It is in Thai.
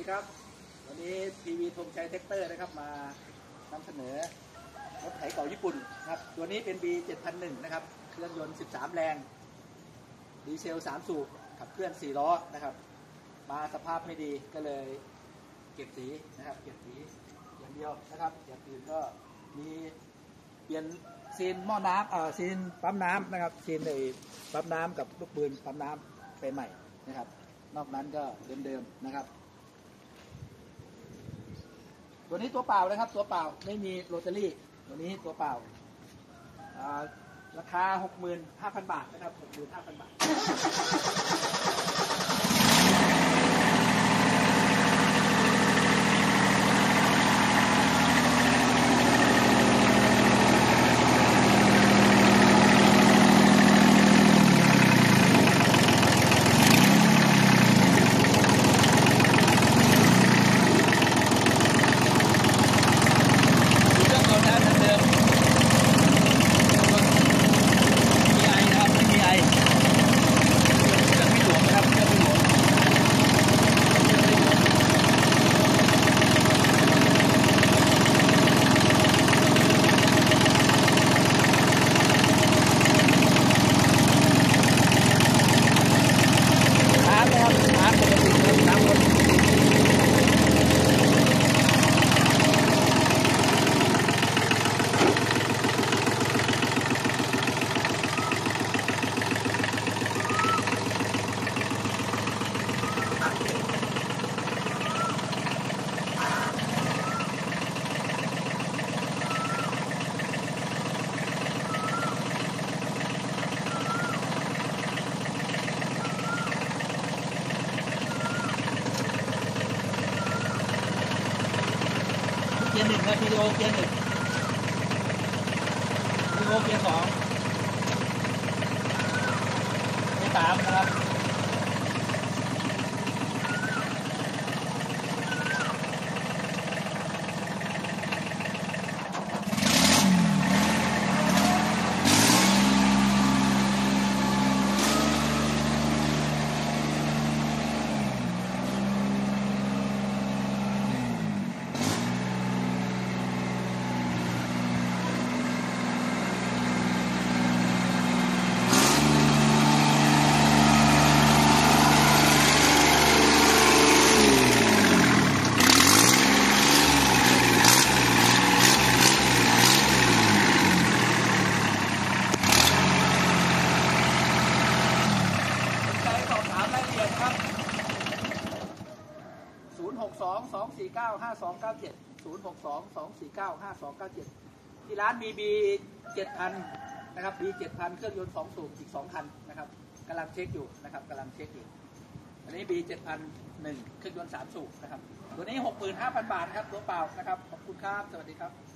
ครับวันนี้ทีวีธงชัยแท็กเตอร์นะครับมานำเสนอรถไถเก่าญี่ปุ่นครับตัวนี้เป็น B7001 นะครับเครื่องยนต์13แรงดีเซล3สูบขับเคลื่อน4ล้อนะครับมาสภาพไม่ดีก็เลยเก็บสีนะครับเก็บสีอย่างเดียวนะครับอย่างอื่นก็มีเปลี่ยนซีนหม้อน้ำซีนปั๊มน้ำนะครับซีนในปั๊มน้ำกับลูกปืนปั๊มน้ำไปใหม่นะครับนอกนั้นก็เดิมๆนะครับตัวนี้ตัวเปล่านะครับตัวเปล่าไม่มีโรตารี่ตัวนี้ตัวเปล่าราคา 65,000 บาทนะครับ 65,000 บาทเกียร์หนึ่งนะวิดีโอเกียร์หนึ่งวิดีโอเกียร์สองเกียร์สามนะครับ062-249-5297 062-249-5297ที่ร้าน BB7000 นะครับ B7000 เครื่องยนต์2สูบอีก2คันนะครับกำลังเช็คอยู่นะครับกำลังเช็คอยู่อันนี้ B7001 เครื่องยนต์3สูบนะครับตัวนี้ 65,000 บาทครับตัวเปล่านะครับขอบคุณครับสวัสดีครับ